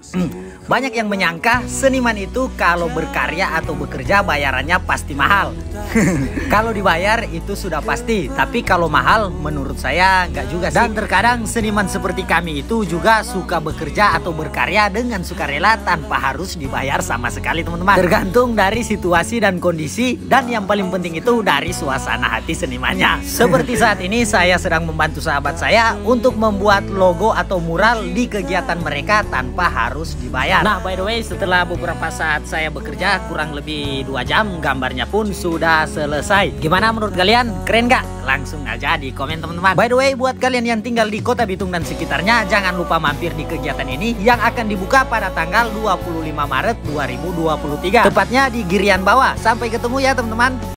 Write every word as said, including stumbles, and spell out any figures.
Hmm, banyak yang menyangka seniman itu kalau berkarya atau bekerja bayarannya pasti mahal. Kalau dibayar itu sudah pasti, tapi kalau mahal menurut saya nggak juga sih. Dan terkadang seniman seperti kami itu juga suka bekerja atau berkarya dengan sukarela tanpa harus dibayar sama sekali teman-teman. Tergantung dari situasi dan kondisi, dan yang paling penting itu dari suasana hati senimannya. Seperti saat ini saya sedang membantu sahabat saya untuk membuat logo atau mural di kegiatan mereka tanpa harus dibayar. Nah, by the way, setelah beberapa saat saya bekerja kurang lebih dua jam, gambarnya pun sudah selesai. Gimana menurut kalian? Keren gak? Langsung aja di komen teman-teman. By the way, buat kalian yang tinggal di Kota Bitung dan sekitarnya, jangan lupa mampir di kegiatan ini yang akan dibuka pada tanggal dua puluh lima Maret dua ribu dua puluh tiga. Tepatnya di Girian Bawah. Sampai ketemu ya teman-teman.